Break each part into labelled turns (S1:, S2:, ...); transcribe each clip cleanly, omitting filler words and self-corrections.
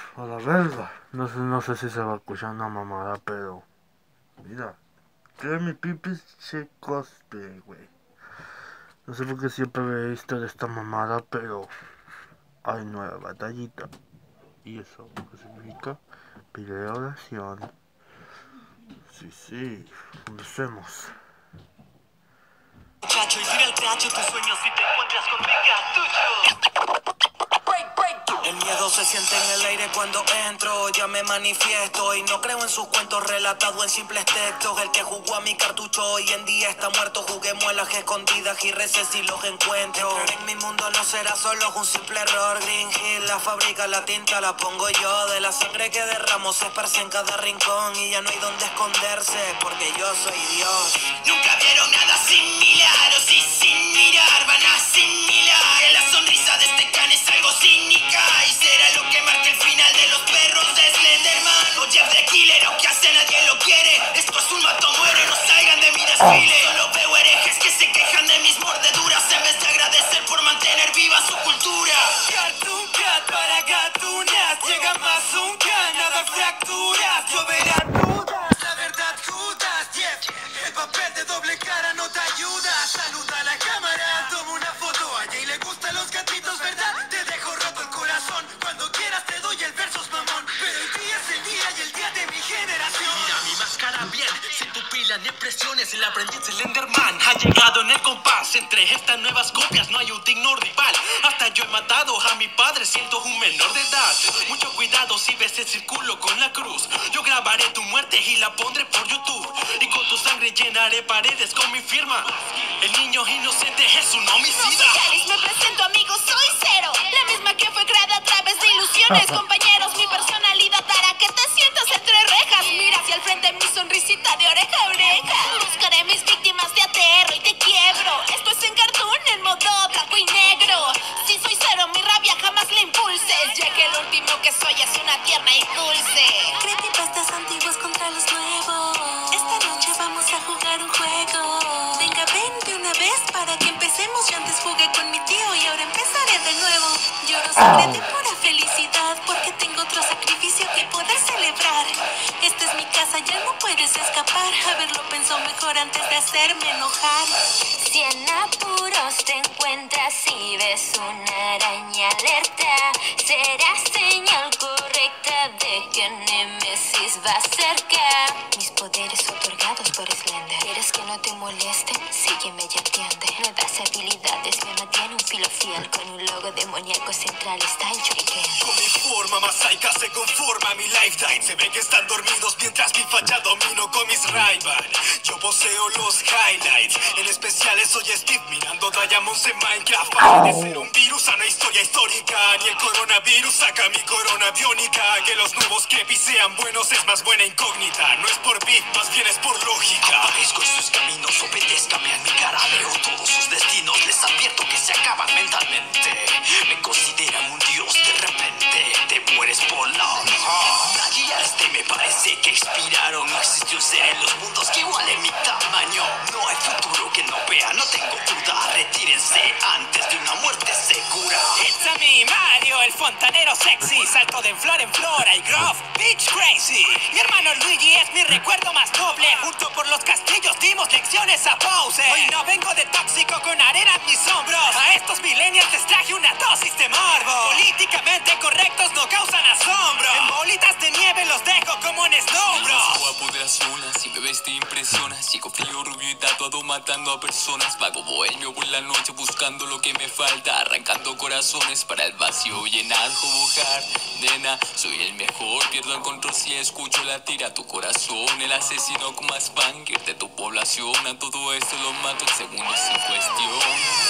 S1: A la verga. No sé si se va a escuchar una mamada, pero... Mira. Que mi pipis se cospe, güey. No sé por qué siempre he visto de esta mamada, pero... Hay nueva batallita. ¿Y eso qué significa? Pide oración. Sí. Empecemos.
S2: Muchacho, y tira el tracho, tus sueños si te encuentras con mi cartucho. El miedo se siente en el aire cuando entro, ya me manifiesto y no creo en sus cuentos relatados en simples textos. El que jugó a mi cartucho hoy en día está muerto. Juguemos a las escondidas y reces si los encuentro. En mi mundo no será solo un simple error. Green Hill, la fábrica, la tinta la pongo yo. De la sangre que derramo se esparce en cada rincón y ya no hay donde esconderse porque yo soy Dios. Nunca vieron nada similar, o sí sin mirar van a asimilar que la sonrisa de este can es algo cínica y será lo que marque el final de los perros de Slenderman o Jeff the Killer, aunque hace nadie lo quiere. Esto es un mato muere, no salgan de mi desfile. Solo veo herejes que se quejan de mis mordeduras en vez de agradecer por mantener viva su cultura. Cartoon Cat para gatunas, llega más un can, nada fracturas, lloverá dudas, la verdad judas, el papel de doble cara no te ayuda. Saluda a la cámara, toma una foto, a Jay le gustan los gatitos, ¿verdad? Te dejo roto el corazón, cuando quieras te doy el versus mamón, pero el día es el día y el día de mi generación. Mira mi máscara bien, sin pupila ni presiones, el aprendiz Slenderman ha llegado en el compás. Entre estas nuevas copias no hay un digno rival, hasta yo he matado a mi padre siendo un menor de edad. Mucho cuidado si ves el círculo con la cruz, yo grabaré tu muerte y la pondré por YouTube, y con tu sangre llenaré paredes con mi firma. El niño inocente es un homicida.
S3: Musicales, me presento amigos, soy Cero, la misma que fue creada a través de ilusiones. Compañeros, mi personalidad hará que te sientas entre rejas. Mira hacia el frente mi sonrisita de oreja a oreja. Buscaré mis víctimas, te aterro y te quiebro. Esto es en cartoon, en modo blanco y negro. Si soy Cero, mi rabia jamás la impulses, ya que el último que soy es una tierna y dulce. Creepypastas antiguos contra los nuevos. Esta noche vamos a jugar un juego. Venga, ven de una vez para que empecemos. Yo antes jugué con mi tío y ahora empezaré de nuevo. Lloro sangre de pura felicidad porque tengo otro sacrificio que poder celebrar. Esta es mi casa, ya no puedes escapar. Haberlo pensado mejor antes de hacerme enojar.
S4: Si en apuros te encuentras y ves una araña alerta, será señal correcta de que Némesis va cerca. Mis poderes otorgados por Slender. ¿Quieres que no te molesten? Sígueme y atiende. Nuevas habilidades me mantiene un filo fiel con un logo demoníaco central style shuriken.
S2: Con mi forma masaica se conforma mi lifetime. Se ve que están dormidos mientras mi falla domino con mis Ray-Ban. Yo poseo los highlights, en especial soy Steve mirando Diamonds en Minecraft. Para de ser un virus a una historia histórica, ni el coronavirus saca mi corona biónica. Que los nuevos creepy sean buenos es más buena incógnita. No es por beat, más bien es por lógica. Aparezco en sus caminos, obedézcame a mi cara. Veo todos sus destinos, les advierto que se acaban mentalmente. Me consideran un dios, de repente te mueres por la nadie a este me parece que expiraron. No existe un ser en los mundos que iguale mi tamaño. No hay futuro que no vea, no tengo duda. Retírense antes de una muerte segura. It's a me, Mario, el fontanero sexy. Salto de flor en flor, I grove, bitch crazy. Mi hermano Luigi es mi recuerdo más noble. Junto por los castillos dimos lecciones a Bowser. Hoy no vengo de tóxico con arena en mis hombros. A estos millennials les traje una dosis de morbo. Políticamente correctos no causan asombro. En bolitas de nieve los dejo como en snowbro.
S5: Guapo de las zonas, si me ves te impresionas. Chico frío, rubio y tatuado matando a personas. Vago bohemio por la noche buscando lo que me falta. Arrancando corazones para el vacío llenar, jugar. Nena, soy el mejor, pierdo el control si escucho latir a tu corazón. El asesino con más banger de tu población. A todo esto lo mato en segundos sin cuestión.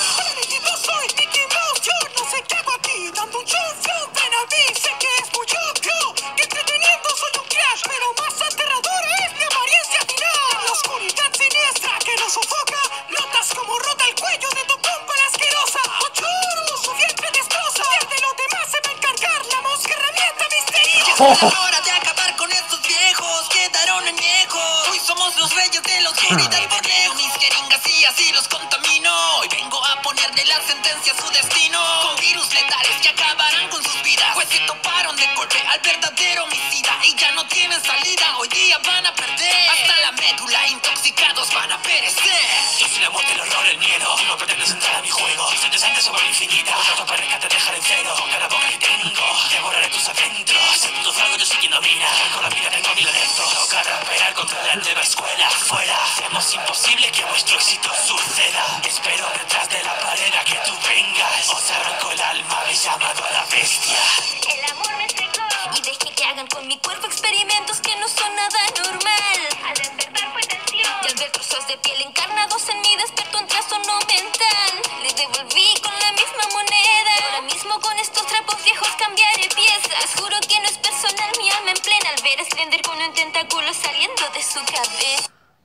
S2: Yo soy Mickey Mouse, yo no sé qué hago aquí. Dando un show, flow, ven a mí, sé que es muy obvio. Que entreteniendo soy un crash, pero más aterrador es mi apariencia final. La oscuridad siniestra que nos sofoca. Notas como rota el cuello de tu compa la asquerosa. Ochuru, su vientre destroza. De lo demás se va a encargar la mosca herramienta misteriosa. Es hora de acabar con estos viejos, quedaron añejos. Hoy somos los reyes de la oscuridad por lejos. Mis jeringas y así los contamino. Hoy vengo a ponerle la sentencia a su destino. Con virus letales que acabarán con sus vidas. Pues se toparon de golpe al al verdadero homicida y ya no tienen salida. Hoy día van a perder hasta la médula, intoxicados van a perecer. Yo soy la muerte, el horror, el miedo. Tú no pretendes entrar a mi juego. Se te siente sobre el infinito. Una pareja te dejaré en cero. Cada boca que tengo, devoraré tus adentros. En tu algo yo soy quien domina. Con la vida tengo mil adentros. Toca rapear contra la nueva escuela. Fuera, hacemos imposible que vuestro éxito suceda. Espero detrás de la pared a que tú vengas. Os arranco el alma, me he llamado a la bestia.
S4: El amor me cegó y dejé que hagan con mi cuerpo experimentos que no son nada normal. Al despertar fue tensión y al ver trozos de piel encarnados en mí despertó un trastorno mental. Le devolví con la misma moneda. Ahora mismo con estos trapos viejos cambiaré piezas. Les juro que no es personal, mi alma en plena al ver a Slender con un tentáculo saliendo de su cabeza.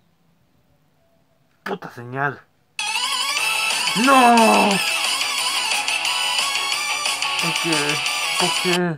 S1: Puta señal. ¡No! ¿Por qué? ¿Por qué?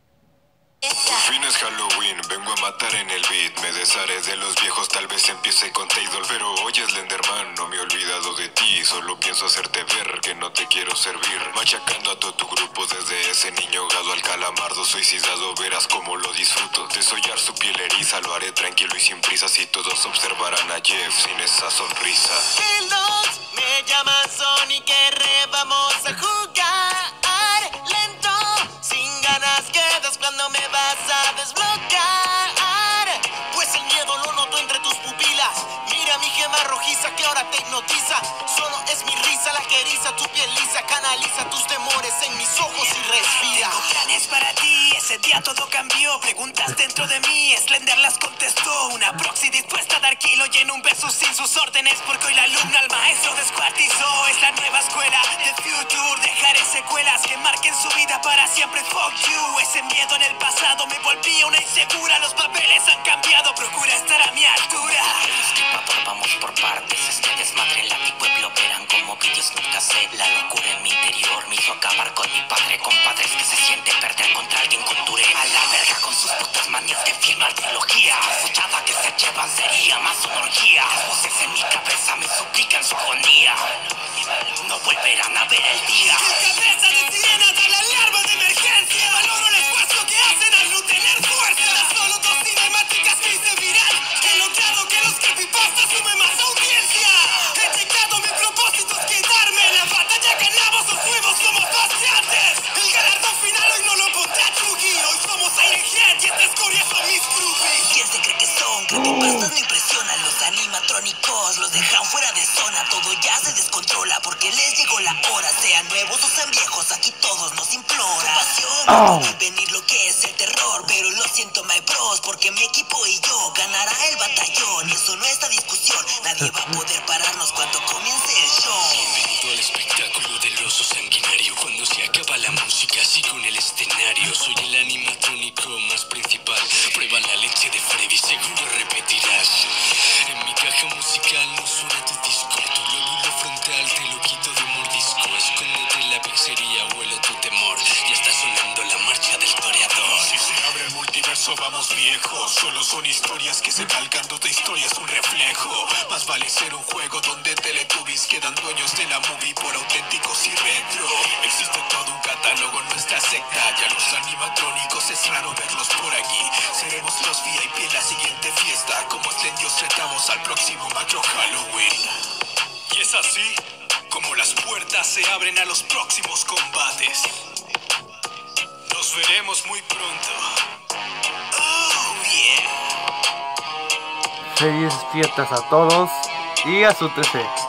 S6: Por fin es Halloween, vengo a matar en el beat. Me desharé de los viejos, tal vez empiece con Tidal. Pero oye Slenderman, no me he olvidado de ti. Solo pienso hacerte ver que no te quiero servir. Machacando a todo tu grupo, desde ese niño ahogado al calamardo suicidado. Verás cómo lo disfruto. Desollar su piel eriza, lo haré tranquilo y sin prisa. Si todos observarán a Jeff sin esa sonrisa.
S2: Pildos, me llaman Sonic R, vamos a jugar lento. Sin ganas quedas cuando me vas a desbloquear. Pues el miedo lo noto entre tus pupilas. Mira mi gema rojiza que ahora te hipnotiza. Solo es mi risa la que eriza tu piel lisa. Canaliza tus temores en mis ojos y respira. Tengo planes para ti, ese día todo cambió. Preguntas dentro de mí, Slender las contestó. Una proxy dispuesta a dar kilo y en un versus sin sus órdenes. Porque hoy la alumna al maestro descuartizó. Es la nueva escuela de Future. Dejaré secuelas que marquen su vida para siempre. Fuck you, ese miedo en el pasado me volvía una insegura. Los papeles han cambiado, procura estar a mi altura. Destripador, vamos por partes. Este desmadre en la pueblo verán como vídeos nunca sé. La locura en mi interior me hizo acabar con mi padre. Compadres que se siente perder contra alguien con Touré. A la verga con sus putas manías de filmar trilogía. Escuchada que se llevan sería más una orgía. Las voces en mi cabeza me suplican su agonía. No volverán a ver el día. Tu cabeza de sirena da la alarma de emergencia. Valoro el esfuerzo que hacen al no tener fuerza. Solo dos cinemáticas que hice viral. He logrado que los creepypastas sumen más audiencia. He llegado, mi propósito es quedarme. La batalla ganamos, los nuevos somos paseantes. El galardón final hoy no lo pondré a Chugi. Hoy somos Ironhead y esta escoria son mis groupies. ¿Quién se cree que son? Creepypastas me impresionan. Los animatrónicos los dejan fuera de zona. Todo ya se descontrola porque les llegó la hora. Sean nuevos o sean viejos, aquí todos nos imploran. Pasión, no puede venir lo que es el terror. Pero lo siento, my bros, porque mi equipo y yo ganará el batallón. Y eso no es la discusión, nadie va a poder pararnos cuando comience el show.
S5: Bienvenido al espectáculo del oso sanguinario. Cuando se acaba la música, sigo en el escenario. Soy el animatrónico más principal. Prueba la leche de Freddy, seguro repetirás. En mi caja musical no suena tu disco. Tu lóbulo frontal te lo quito de mordisco. Escóndete en la pizzería, huelo tu temor. Ya está sonando la marcha del toreador.
S6: Si se abre el multiverso vamos viejos. Solo son historias que se calcan, toda historia es un reflejo. Más vale ser un juego donde Teletubbies quedan dueños de la movie por auténticos y retro. Existe todo un catálogo en nuestra secta. Ya los animatrónicos es raro verlos por aquí. Seremos los VIP en la siguiente fiesta. Como Slendios retamos al próximo macro Halloween. Y es así como las puertas se abren a los próximos combates. Nos veremos muy pronto. Oh yeah.
S1: Felices fiestas a todos y a su TC.